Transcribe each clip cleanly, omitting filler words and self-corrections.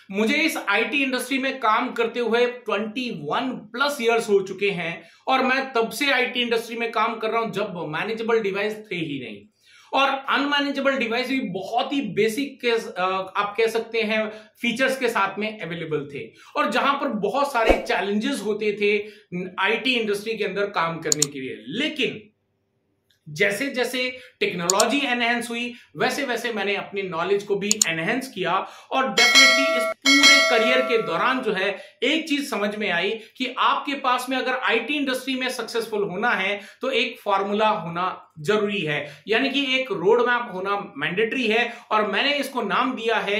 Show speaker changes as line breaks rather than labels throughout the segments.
मुझे इस IT industry में काम करते हुए 21 प्लस ईयर्स हो चुके हैं और मैं तब से आईटी इंडस्ट्री में काम कर रहा हूं जब मैनेजेबल डिवाइस थे ही नहीं। और अनमैनेजेबल डिवाइस भी बहुत ही बेसिक के आप कह सकते हैं फीचर्स के साथ में अवेलेबल थे और जहां पर बहुत सारे चैलेंजेस होते थे आईटी इंडस्ट्री के अंदर काम करने के लिए। लेकिन जैसे जैसे टेक्नोलॉजी एनहेंस हुई वैसे वैसे मैंने अपनी नॉलेज को भी एनहेंस किया और डेफिनेटली इस पूरे करियर के दौरान जो है एक चीज समझ में आई कि आपके पास में अगर आईटी इंडस्ट्री में सक्सेसफुल होना है तो एक फॉर्मूला होना जरूरी है, यानी कि एक रोड मैप होना मैंडेटरी है और मैंने इसको नाम दिया है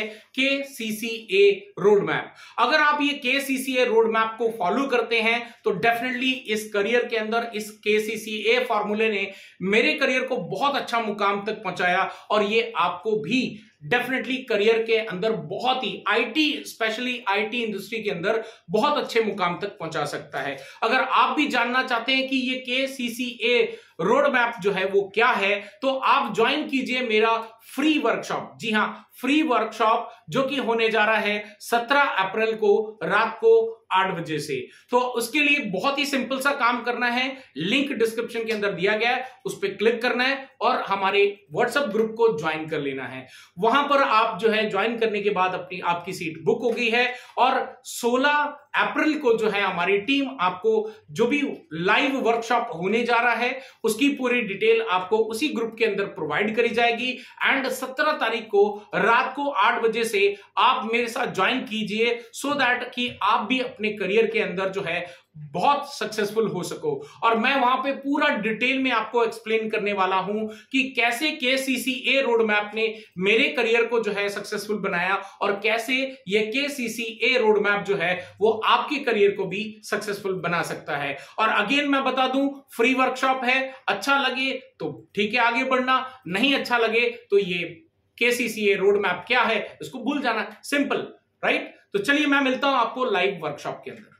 KCCA रोड मैप। अगर आप ये KCCA रोड मैप को फॉलो करते हैं तो डेफिनेटली इस करियर के अंदर इस KCCA फॉर्मूले ने मेरे करियर को बहुत अच्छा मुकाम तक पहुंचाया और ये आपको भी डेफिनेटली करियर के अंदर बहुत ही आईटी स्पेशली आईटी इंडस्ट्री के अंदर बहुत अच्छे मुकाम तक पहुंचा सकता है। अगर आप भी जानना चाहते हैं कि ये KCCA रोड मैप जो है वो क्या है तो आप ज्वाइन कीजिए मेरा फ्री वर्कशॉप। जी हां, फ्री वर्कशॉप जो कि होने जा रहा है 17 अप्रैल को रात को 8 बजे से। तो उसके लिए बहुत ही सिंपल सा काम करना है, लिंक डिस्क्रिप्शन के अंदर दिया गया है, उस पर क्लिक करना है और हमारे व्हाट्सएप ग्रुप को ज्वाइन कर लेना है। वहां पर आप जो है ज्वाइन करने के बाद आपकी सीट बुक हो गई है और 16 अप्रैल को जो है हमारी टीम आपको जो भी लाइव वर्कशॉप होने जा रहा है उसकी पूरी डिटेल आपको उसी ग्रुप के अंदर प्रोवाइड करी जाएगी एंड 17 तारीख को रात को 8 बजे से आप मेरे साथ ज्वाइन कीजिए सो दैट कि आप भी अपने करियर के अंदर जो है बहुत सक्सेसफुल हो सको। और मैं वहां पे पूरा डिटेल में आपको एक्सप्लेन करने वाला हूं कि कैसे KCCA रोड मैप ने मेरे करियर को जो है सक्सेसफुल बनाया और कैसे ये KCCA रोड मैप जो है वो आपके करियर को भी सक्सेसफुल बना सकता है। और अगेन मैं बता दूं फ्री वर्कशॉप है, अच्छा लगे तो ठीक है आगे बढ़ना, नहीं अच्छा लगे तो ये KCCA रोड मैप क्या है इसको भूल जाना, सिंपल राइट। तो चलिए मैं मिलता हूं आपको लाइव वर्कशॉप के अंदर।